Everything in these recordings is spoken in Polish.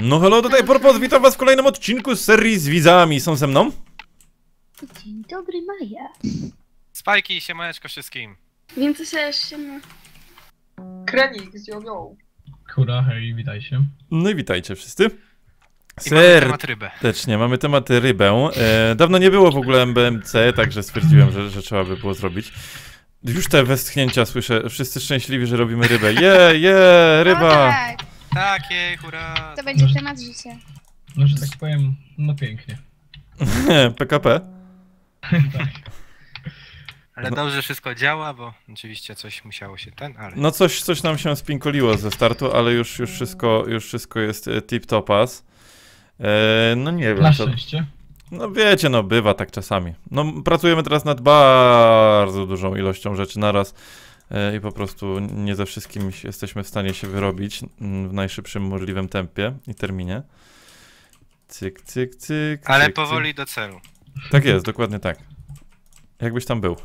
No hello, tutaj Purpos, witam was w kolejnym odcinku z serii z widzami. Są ze mną? Dzień dobry, Maja. Spajki, siemaneczko wszystkim. Wiem, co się jeszcze ma. Krenik z Jojo. Hura, hej, witajcie. No i witajcie wszyscy. I mamy temat rybę. Serdecznie, mamy temat rybę. Dawno nie było w ogóle MBMC, także stwierdziłem, że trzeba by było zrobić. Już te westchnięcia słyszę, wszyscy szczęśliwi, że robimy rybę. Ryba! No tak, Tak, jej, hurra. to będzie temat życia. No, że tak powiem, no pięknie. PKP. Tak. Ale dobrze wszystko działa, bo oczywiście coś musiało się ale... No coś nam się spinkoliło ze startu, ale już wszystko jest tip-topas. No nie wiem. Na szczęście. No wiecie, no bywa tak czasami. No pracujemy teraz nad bardzo dużą ilością rzeczy naraz i po prostu nie ze wszystkim jesteśmy w stanie się wyrobić w najszybszym możliwym tempie i terminie. Cyk, cyk, cyk. Ale cyk, powoli cyk. do celu. Tak jest, dokładnie tak. Jakbyś tam był.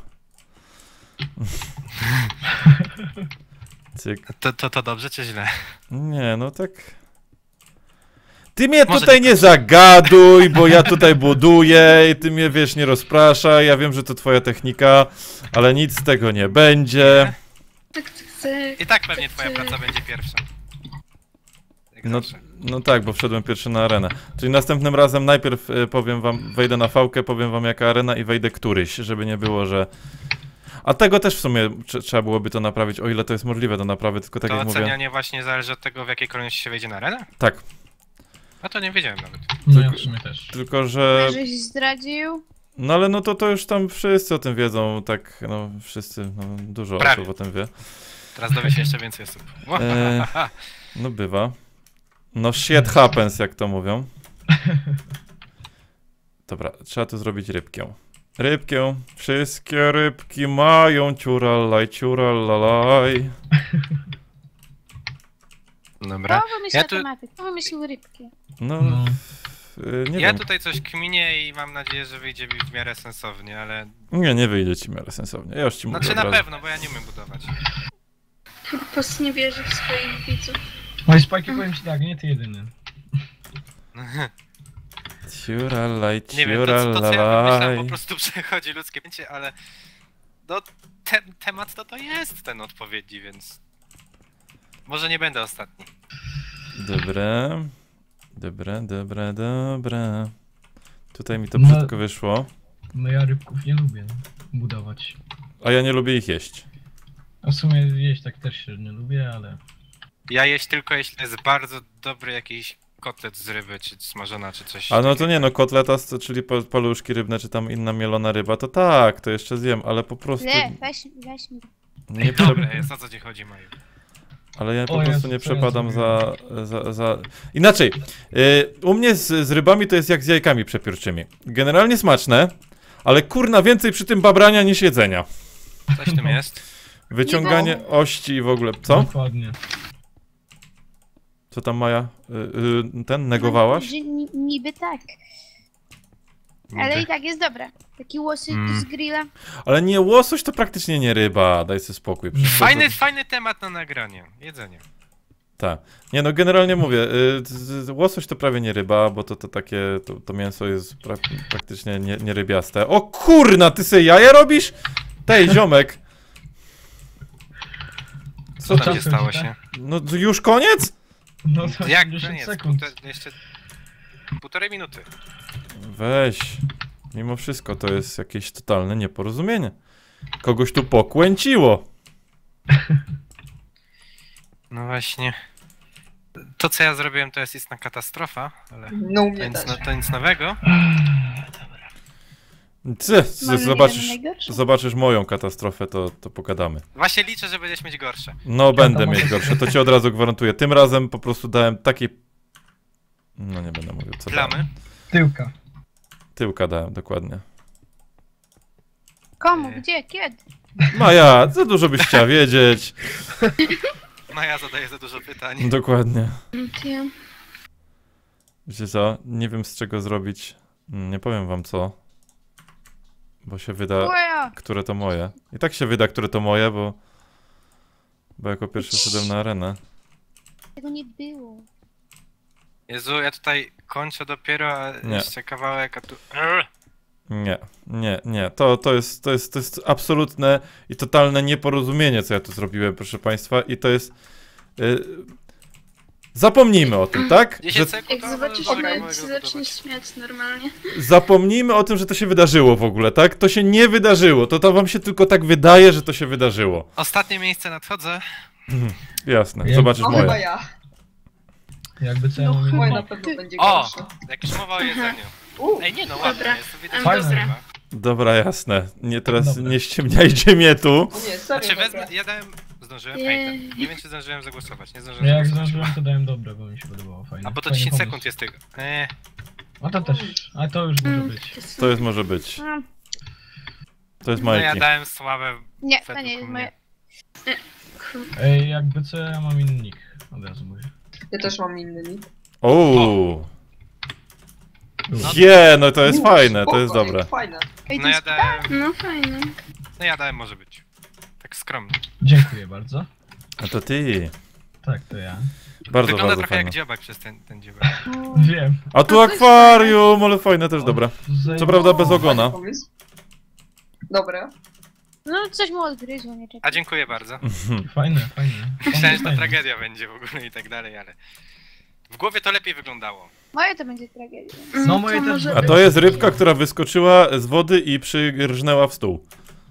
Cyk. To dobrze czy źle? Nie, no tak... Ty mnie Może tutaj nie zagaduj, bo ja tutaj buduję i ty mnie, wiesz, nie rozpraszaj. Ja wiem, że to twoja technika, ale nic z tego nie będzie. I tak pewnie twoja praca będzie pierwsza. Jak No, zawsze. no tak, bo wszedłem pierwszy na arenę. Czyli następnym razem najpierw powiem wam, wejdę na fałkę, powiem wam jaka arena i wejdę któryś, żeby nie było, że... A tego też w sumie trzeba byłoby to naprawić, o ile to jest możliwe do naprawy, tylko tak To jak mówię... ocenianie właśnie zależy od tego, w jakiej kolejności się wejdzie na arenę? Tak, A to nie wiedziałem nawet. No ja w sumie też. tylko że... Żeś zdradził? No ale no to już tam wszyscy o tym wiedzą, tak, no wszyscy, no dużo Prawie. osób o tym wie. Teraz dowie się jeszcze więcej osób. No bywa. No shit happens, jak to mówią. Dobra, trzeba tu zrobić rybkę. Rybkę. Wszystkie rybki mają ciuralaj, ciuralalaj. Dobra. Kto wymyślił Ja tu- tematy? Kto wymyślił rybki? No, No. nie Ja wiem. tutaj coś kminie i mam nadzieję, że wyjdzie mi w miarę sensownie, ale... Nie wyjdzie ci w miarę sensownie. Ja już ci mówię Znaczy od na razu. pewno, bo ja nie umiem budować. Purpos nie wierzy w swoich widzów. No i Spajki, powiem ci tak, nie ty jedyny. Ciuralaj, Nie wiem, to co ja wymyślam ciuralalaj. po prostu przechodzi ludzkie pięcie, ale no temat to jest ten odpowiedzi, więc może nie będę ostatni. Dobre. Dobre. Tutaj mi to No. brzydko wyszło. No ja rybków nie lubię budować. A ja nie lubię ich jeść. A w sumie jeść tak też średnio lubię, ale... Ja jeść tylko jeśli jest bardzo dobry jakiś kotlet z ryby, czy smażona, czy coś. A no to nie, no kotleta, czyli paluszki rybne, czy tam inna mielona ryba, to tak, to jeszcze zjem, ale po prostu... Nie, weź mi. Nie Dobre jest, o co ci chodzi, Maju? Ale ja po O prostu Jezu, nie co ja przepadam zrobiłem? za... Inaczej, u mnie z rybami to jest jak z jajkami przepiórczymi. Generalnie smaczne, ale kurna więcej przy tym babrania niż jedzenia. Coś w tym jest. Wyciąganie ości i w ogóle... Co? Dokładnie. Co tam Maja? Negowałaś? Że niby tak. Ale i tak jest dobra. Taki łosy z grilla. Ale nie, łosoś to praktycznie nie ryba, daj sobie spokój. Przecież to- Fajny temat na nagranie. Jedzenie. Tak. Nie no, generalnie mówię, łosoś to prawie nie ryba, bo to takie, to mięso jest praktycznie nie rybiaste. O kurna, ty sobie jaja robisz? Tej, ziomek. Co tam Czas się stało leci, się? No już koniec? No to Jak 10 koniec? sekund. Jeszcze półtorej minuty. Weź. Mimo wszystko to jest jakieś totalne nieporozumienie. Kogoś tu pokłęciło. No właśnie. To co ja zrobiłem to jest istna katastrofa, ale No u to mnie też. to nic nowego. Zobaczysz moją katastrofę, to pogadamy. Właśnie liczę, że będziesz mieć gorsze. No będę to mieć mogę- gorsze, to ci od razu gwarantuję. Tym razem po prostu dałem takiej... No nie będę mówił co dałem. Plamy. Tyłka. Tyłka dałem, dokładnie. Komu? Gdzie? Kiedy? Maja, za dużo byś chciała wiedzieć. Maja zadaje za dużo pytań. Dokładnie. Ja. Wiecie co? Nie wiem z czego zrobić. Nie powiem wam co. Bo się wyda, Łoja! które to moje. I tak się wyda, które to moje, bo jako pierwszy szedłem na arenę. Tego nie było. Jezu, ja tutaj kończę dopiero, a Nie. jeszcze kawałek, a tu... Nie. To jest absolutne i totalne nieporozumienie, co ja tu zrobiłem, proszę państwa. I to jest... Zapomnijmy o tym, tak? 10 sekund, Jak to zobaczysz może mnie, kawałek to dobudować. zaczniesz śmiać normalnie. Zapomnijmy o tym, że to się wydarzyło w ogóle, tak? To się nie wydarzyło. To wam się tylko tak wydaje, że to się wydarzyło. Ostatnie miejsce nadchodzę. Jasne, Ja- zobaczysz No chyba moje. ja. Jakby co ja No mam Moje inny na pewno będzie O! gorsze. Jak już mowa o jedzeniu. Ej, nie no, ładne Dobra. jest, to widać, Fajne. że Dobra. zrywa. Dobra, jasne. Nie, teraz Dobra. nie ściemniajcie mnie tu. O nie, serio Znaczy dobre. wezmę, ja dałem... Zdążyłem? Jej. Ej, nie wiem czy zdążyłem zagłosować, nie zdążyłem Ja jak zagłosować. zdążyłem, to dałem dobre, bo mi się podobało, fajnie. A bo to Fajny 10 pomysł. sekund jest tego. A to też, a to już może być. To jest może być. No, To jest No ja Majki. dałem słabe nie, to według nie jest mnie. moje. Ej, jakby co ja mam inny nick. Od razu mówię. Ja też mam inny nick. Ooo. No. No to jest fajne, to jest Spoko, dobre. Fajne. Ej, to No ja jest... dałem... No fajne. No ja dałem może być. Tak skromnie. Dziękuję bardzo. A to ty. Tak, to ja. Bardzo, Wygląda bardzo trochę fajne. jak dziobak przez ten dziobak. Wiem. A tu akwarium, ale fajne też, dobra. Co prawda bez O, ogona. fajny pomysł. Dobre. No, coś mu odgryzło, nie A czekaj. dziękuję bardzo. Fajne, fajne. Myślałem, że to Fajne. tragedia będzie w ogóle i tak dalej, ale... W głowie to lepiej wyglądało. Moje to będzie tragedia. No moje To też. może A to jest rybka, która wyskoczyła z wody i przyrżnęła w stół.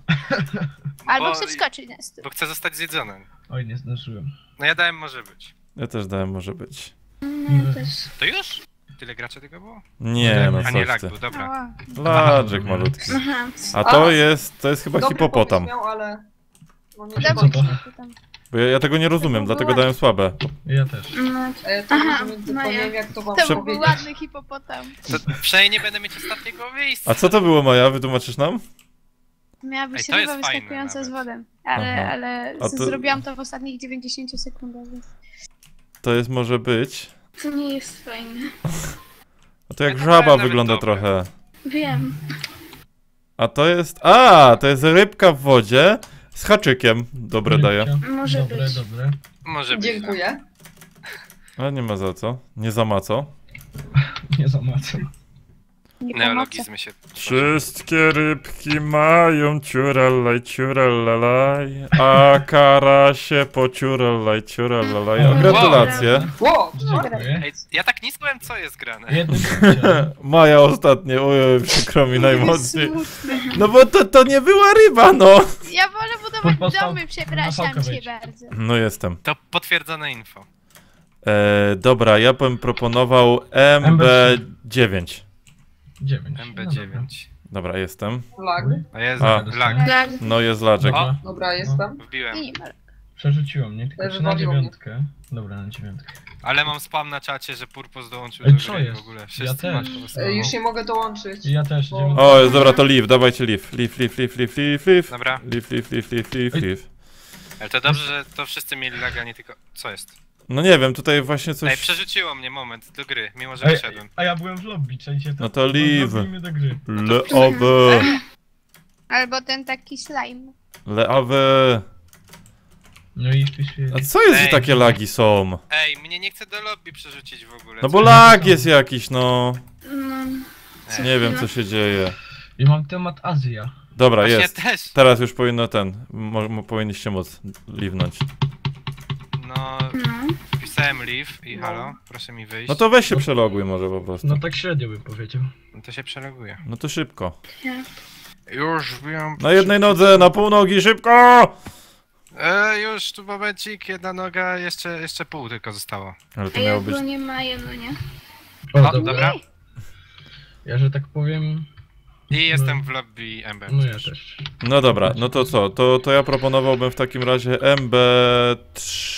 Albo Bo- przeskoczyć na stół. Bo chcę zostać zjedzony. Oj, nie zdążyłem. No ja dałem może być. Ja też dałem, może być. No, też. To już? Tyle graczy tego było? Nie, no A nie coś lag ty. był, dobra. Ała. Ladżek malutki. Aha. A to jest chyba Dobry hipopotam. pomysł miał, ale... No nie Co Dobra, to? tam. Bo ja tego nie rozumiem, dlatego dałem słabe. Ja też. No, To Aha, może między no ja. powiem, jak to wam To był powiedzieć. ładny hipopotam. To przynajmniej nie będę mieć ostatniego miejsca. A co to było, Maja? Wytłumaczysz nam? Miała Ej, być to jest ryba fajne wyskakująca z nawet. wodą. Aha. Ale A to- zrobiłam to w ostatnich 90 sekundach. Więc... To jest może być. to nie jest fajne. A to jak Ja to żaba nawet wygląda dobre. trochę. Wiem. A to jest... to jest rybka w wodzie z haczykiem. Dobre daje. Może Dobre, być. dobre. Może być. Dziękuję. Ale nie ma za co. Nie za ma co. Nie zamacam. Nie pomocy. Neologizmy się tworzą. Wszystkie rybki mają ciuralaj, a karasie po ciuralaj. O, Gratulacje. Ło! Dziękuję. Ej, ja tak nie słuchałem co jest grane. Jednym punkcie. Maja ostatnie, ojej, przykro mi najmocniej. Smutne. No bo to nie była ryba, no. Ja wolę budować Postał- domy, przepraszam na fałkę cię wejdź. bardzo. No jestem. To potwierdzone info. Dobra, ja bym proponował MB9. 9. MB9. Dobra, jestem. Lag. A jest A. lag. Tak. No jest laczek. O. Dobra, jestem. Wbiłem. I nie ma. Przerzuciło mnie, tylko czy na Wywaliło mnie. 9. Dobra, na 9. Ale mam spam na czacie, że Purpos dołączył Ej, do co gry jest? w ogóle. Ja Wszyscy też. mają po prostu- Już nie mogę dołączyć. Ja też, Bo- 9. O, jest, dobra, to leaf, dawajcie leaf. Leaf. Dobra. Leaf. Ale to dobrze, że to wszyscy mieli laga, nie tylko... Co jest? No nie wiem, tutaj właśnie Ej, coś... przerzuciło mnie moment do gry, mimo że Ej, wyszedłem. a ja byłem w lobby, czajcie to? No to leave. Lobbyjmy do gry. Leowy. Albo ten taki slime. Leowy. No i wpisuję. A co jest, że Ej. takie lagi są? Ej, mnie nie chce do lobby przerzucić w ogóle. No co bo jest? lag jest jakiś, no. No. Nie wiem, co się dzieje. I mam temat Azja. Dobra, Właśnie jest. też. Teraz już powinno powinniście móc liwnąć. No, No. wpisałem leave i No. halo, proszę mi wyjść. No to weź się przeloguj może po prostu. No tak średnio bym powiedział. No to się przeloguje. No to szybko. Już wiem. Na jednej nodze, na pół nogi, szybko! Już tu momencik, jedna noga, jeszcze pół tylko zostało. Ale A to miało jak być... go nie ma, no nie? O, No, dobra. dobra. Ja, że tak powiem. I jestem w lobby MB. No ja też. No dobra, no to co? To ja proponowałbym w takim razie MB2.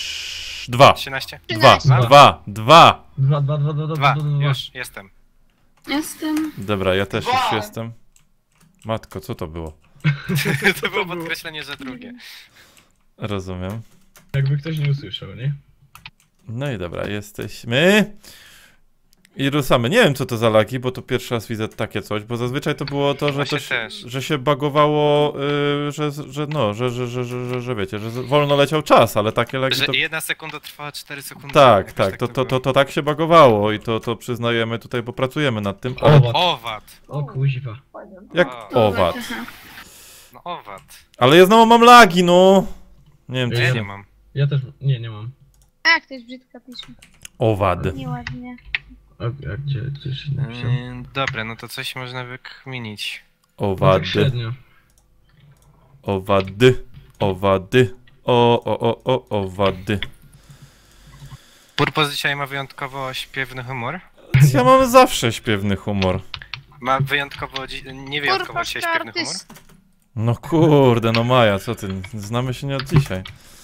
13? 13. 2. 2, Dwa, już, jestem. Jestem. Dobra, ja też 2. już jestem. Matko, co to było? To było podkreślenie, że drugie. Rozumiem. Jakby ktoś nie usłyszał, nie? No i dobra, jesteśmy. I rusamy. Nie wiem, co to za lagi, bo to pierwszy raz widzę takie coś, bo zazwyczaj to było to, że, Właśnie to się, też. że się bagowało, że wiecie, że wolno leciał czas, ale takie lagi Że to... 1 sekunda trwała 4 sekundy. Tak, Jakoś tak, było. to tak się bagowało i to przyznajemy tutaj, bo pracujemy nad tym. Owad. Owad. O kuźwa. Fajnie. Jak owad. Aha. No owad. Ale ja znowu mam lagi, no! Nie wiem, To czy ja się... nie mam. Ja też, nie mam. A, ktoś brzydko pisze. Owad. Nieładnie. A gdzie się napisał? Dobra, no to coś można wykminić. No Owad. tak średnio. Owady. Owady. Owady. Purpos dzisiaj ma wyjątkowo śpiewny humor. Ja mam zawsze śpiewny humor. Ma wyjątkowo, nie wyjątkowo dzisiaj śpiewny humor. No kurde, no Maja, co ty? Znamy się nie od dzisiaj.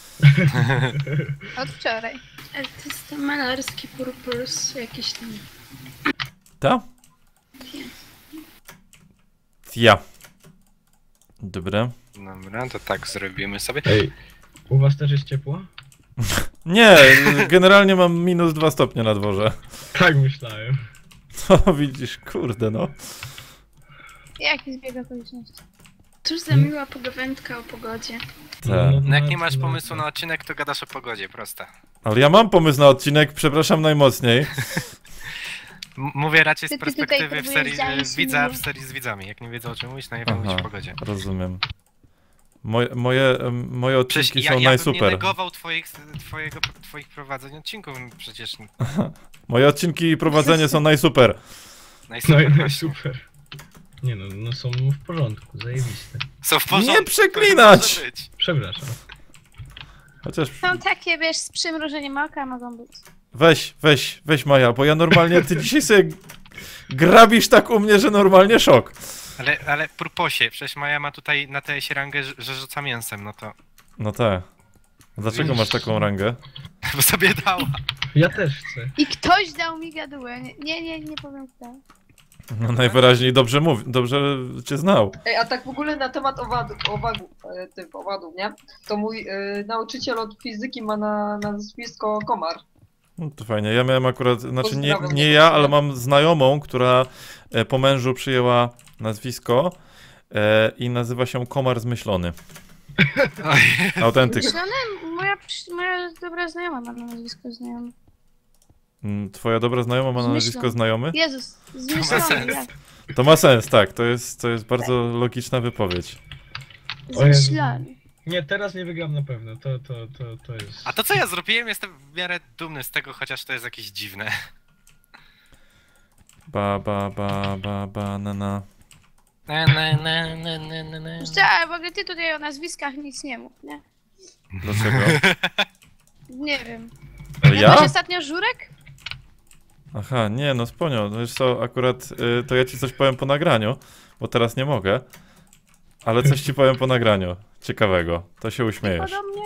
Od wczoraj. Artysta malarski purpurs jakiś tam. Ta? Ja. Dobra. Dobra, to tak zrobimy sobie. Ej, u was też jest ciepło? Nie, generalnie mam -2 stopnie na dworze. Tak myślałem. To widzisz, kurde no. Jaki zbieg okoliczności? Cóż za miła pogawędka o pogodzie. Tak. No jak nie masz pomysłu na odcinek, to gadasz o pogodzie, proste. Ale ja mam pomysł na odcinek, przepraszam najmocniej. Mówię raczej z Ty tutaj perspektywy w serii próbujesz zająć widza mnie. w serii z widzami. Jak nie wiedzą o czym mówić, to nie wiem mówić o pogodzie. Rozumiem. Moje Przecież odcinki ja są bym nie najsuper. negował twoich prowadzeń odcinków przecież. Moje odcinki i prowadzenie są najsuper. No Najsuper i właśnie. super. Nie no są w porządku, zajebiste. Są w porządku. Nie przeklinać! to może być. Przepraszam. Chociaż Są takie, wiesz, z przymrużeniem oka mogą być. weź Maja, bo ja normalnie, ty dzisiaj sobie grabisz tak u mnie, że normalnie szok. Ale purposie, przecież Maja ma tutaj na TS rangę, że rzuca mięsem, no to... No tak. Dlaczego masz taką rangę? Bo sobie dała. Ja też chcę. I ktoś dał mi gadułę. Nie powiem kto. No najwyraźniej dobrze cię znał. Ej, a tak w ogóle na temat owadów, nie? To mój nauczyciel od fizyki ma na nazwisko Komar. No to fajnie. Ja miałem akurat, znaczy Pozdrawiam nie cię, ja, Maciej. ale mam znajomą, która po mężu przyjęła nazwisko i nazywa się Komar Zmyślony. Autentyk. Myślone? Moja dobra znajoma ma na nazwisko znajomy. Twoja dobra znajoma ma na Zmyślony. nazwisko znajomy? Jezus, ma zmyślony, sens. jak? To ma sens, tak. To jest bardzo logiczna wypowiedź. O Jezu. Zmyślony. Nie, teraz nie wygram na pewno, to jest... A to co ja zrobiłem, jestem w miarę dumny z tego, chociaż to jest jakieś dziwne. Banana. Jeszcze, ale w ogóle ty tutaj o nazwiskach nic nie mów, nie? Dlaczego? Nie wiem. Ale Jadłeś ja? ostatnio żurek? Aha, nie, no sponio. No wiesz co, akurat to ja ci coś powiem po nagraniu, bo teraz nie mogę. Ale coś ci powiem po nagraniu. Ciekawego. To się uśmiejesz. Podobnie?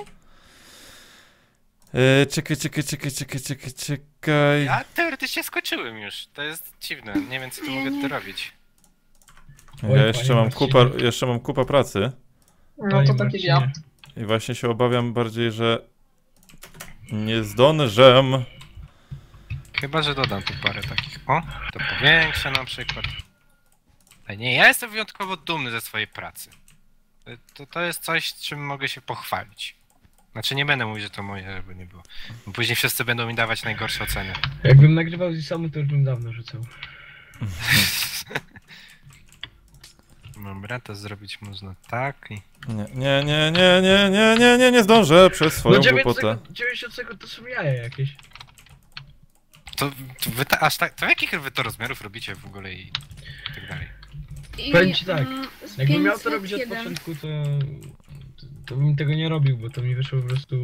Czekaj. Ja teoretycznie skończyłem już. To jest dziwne. Nie wiem co tu mogę tu robić. Ja jeszcze mam kupę pracy. No Panie to taki ja. Marcinie, I właśnie się obawiam bardziej, że nie zdążę. Chyba, że dodam tu parę takich. O, to powiększę na przykład. Ale nie, ja jestem wyjątkowo dumny ze swojej pracy. To jest coś, czym mogę się pochwalić. Znaczy nie będę mówić, że to moje, żeby nie było. Bo później wszyscy będą mi dawać najgorsze oceny. Jakbym nagrywał z samu, to już bym dawno rzucał. Dobra, to zrobić można tak i... Nie zdążę przez swoją No głupotę. 90 sekund to są jaja jakieś. To wy aż tak... To jakich wy to rozmiarów robicie w ogóle i tak dalej? Powiem ci tak, z Jakbym miał to robić od 501. początku, to bym tego nie robił, bo to mi wyszło po prostu...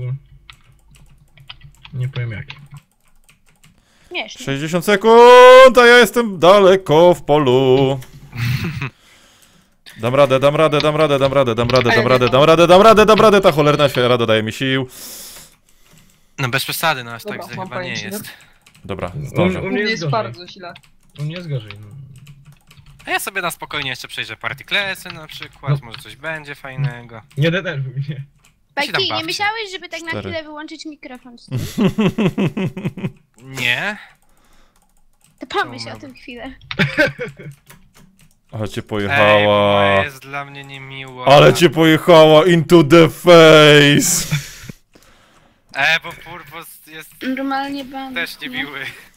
Nie powiem jak. Śmiesznie. 60 sekund, a ja jestem daleko w polu. Dam radę, ta cholerna świera dodaje mi sił. No bez przesady, no aż Dobra, tak źle mam chyba nie pojęcie. jest. Dobra, U zdążę. mnie U mnie jest jest gorzej. bardzo źle. U mnie jest gorzej, no. A ja sobie na spokojnie jeszcze przejrzę Partyklesy na przykład, może coś będzie fajnego. Nie denerwuj mnie. się tam Bajki, nie bawcie. myślałeś, żeby tak na 4. chwilę wyłączyć mikrofon? Nie? To pomyśl o tym chwilę. Ale cię Ej, bo pojechała. moje jest dla mnie niemiło. Ale cię pojechała into the face. Bo Purpos jest Normalnie ban. też niemiły.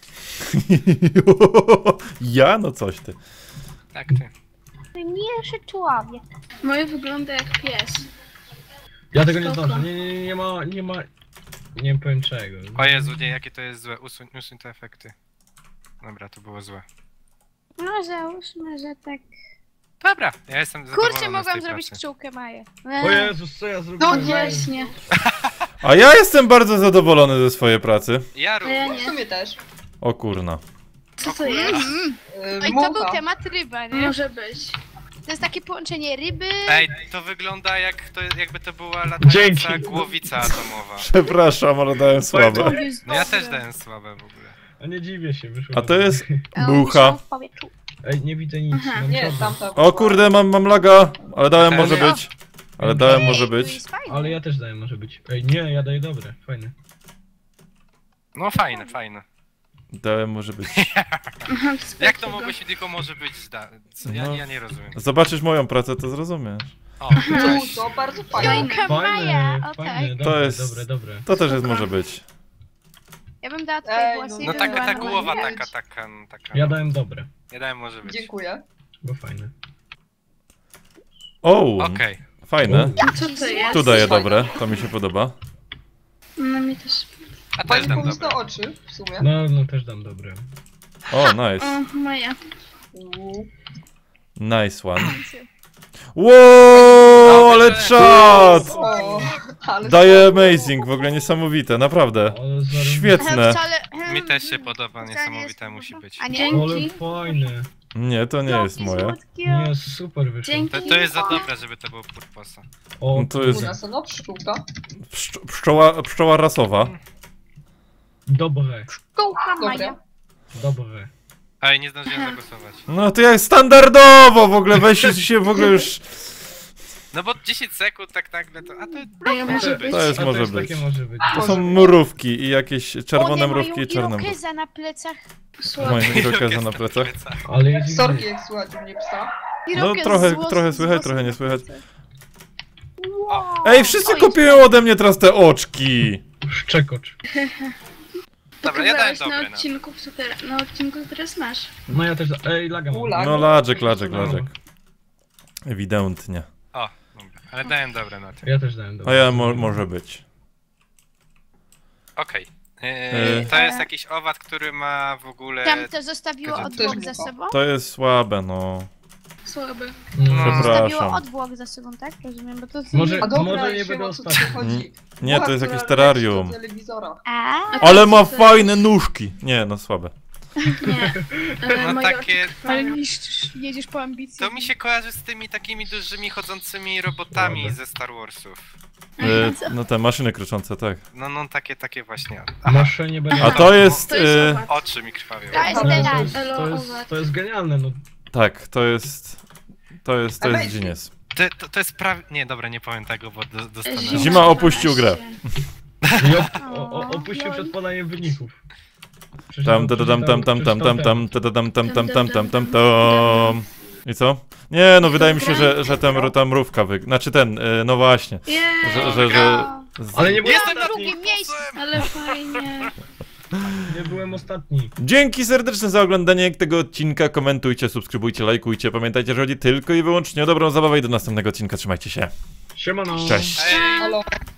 Ja? No coś ty. Tak ty. Mniejszy człowiek. Moje wygląda jak pies. Ja tego nie Spoko. zdążę, nie ma... Nie powiem czego. O Jezu, nie, jakie to jest złe. Usuń te efekty. Dobra, to było złe. No załóżmy, że tak. Dobra, ja jestem zadowolony Kurczę, z mogłam tej zrobić pracy. pszczółkę Maję. O Jezus, co ja zrobiłem? No nie. Właśnie. A ja jestem bardzo zadowolony ze swojej pracy. Ja A ja również. W sumie też. O kurna. Co to jest? No i to był temat ryba, nie? Może być. To jest takie połączenie ryby. Ej, to wygląda jakby to była latająca Dzięki. głowica atomowa. Przepraszam, ale dałem słabe. Jest No ja dobre. też dałem słabe w ogóle. A nie dziwię się, wyszło. A to jest A, bucha. w powietrzu. Ej, nie widzę nic. Aha. mam Nie, problem. tamta. O kurde, mam laga. Ale dałem może Ale- być. Ale dałem może Ej, to być. jest fajne. Ale ja też daję, może być. Ej, nie, ja daję dobre, fajne. No fajne, fajne. Dałem może być. Aha, Jak to mogło się tylko może być No. ja nie rozumiem. Zobaczysz moją pracę, to zrozumiesz. O, Tu, cześć. to bardzo fajne. Pszczółka Maja, Fajne, o tak. fajne, To dobre, jest- dobre. To też jest może być. Ja bym dała tutaj Ej, włosy. no No i taka ta dodała głowa, Maję. taka. Ja dałem dobre, Ja dałem może być. Dziękuję. bo fajne. O, Okej. fajne. Co to jest? Tu daję dobre, to mi się podoba. No mi też. A też Fajny dam pomysł dobre. na oczy, w sumie. No, też dam dobre. O, nice. O, moja. Nice one. Wow, ale czad! O, ale Daje amazing, w ogóle niesamowite, naprawdę. Ale zaraz... Świetne. Wcale- Mi też się podoba, wcale niesamowite jest- musi być. A nie? Dzięki. Ale fajne. Nie, to nie jest moje. Słodkie. Nie, super wyszło. Dzięki. To jest za dobre, żeby to było Purposa. O, No to jest Kurasa, no pszczółka. pszczoła rasowa. dobre, Pszczółka Maja. Dobre. dobre. Ej, nie zdążyłem zagłosować. No to jak standardowo w ogóle, weź się w ogóle już... No bo 10 sekund tak nagle to... A to A ja może być. To jest A może też być. takie może być. To są mrówki i jakieś czerwone One mrówki mają i czarne mrówki. irokeza na plecach. Słodko. Moje irokeza na plecach. Ale jest Sorki, jak słuchać u mnie psa. No Irokez trochę z słychać, włosem trochę nie na słychać. plecach. Ej, wszyscy Oj, kopiują ode mnie teraz te oczki! szczekocz. Dobra, ja dałem Pokazałeś na dobre. odcinku, na odcinku, co teraz masz. No ja też ej, laga mam. Ula. No ladżek. Ewidentnie. O, dobra. Ale dałem dobre na tym. Ja też dałem A dobre. ja może być. Okej. Yy. To jest jakiś owad, który ma w ogóle... Tam to zostawiło Też odwłok mu za to. sobą? To jest słabe, no. Słaby. No. Przepraszam. Zostawiło odwłok za sobą, tak? Rozumiem, bo to... Może- A dobra, Może już nie wiem, będę o co ci ostatni. chodzi. Nie, to Mucha, jest która jakieś terrarium. leci do telewizora. A, Ale ma fajne nóżki! Nie, no słabe. Nie. No Moje takie... oczy krwawią. jedziesz po ambicji. To mi się kojarzy z tymi takimi dużymi chodzącymi robotami Słabe. ze Star Warsów. No te maszyny kroczące, tak. No takie właśnie. Masze nie będzie. A to jest... To jest owad. Oczy mi krwawią. To jest Ale teraz. to jest genialne, no. Tak, to jest Amazing. genius. To jest prawie... Nie, dobra, nie powiem tego, bo dostanę... Zima opuścił grę. I opuścił przed podaniem wyników. Tam tam. I co? Nie, no wydaje mi się, że ta mrówka Znaczy no właśnie. Że Ale nie byłem Jestem na ostatni! drugim miejscu. Ale fajnie. Nie byłem ostatni. Dzięki serdeczne za oglądanie tego odcinka. Komentujcie, subskrybujcie, lajkujcie. Pamiętajcie, że chodzi tylko i wyłącznie o dobrą zabawę i do następnego odcinka. Trzymajcie się. Siemano. Cześć. Ej. Halo.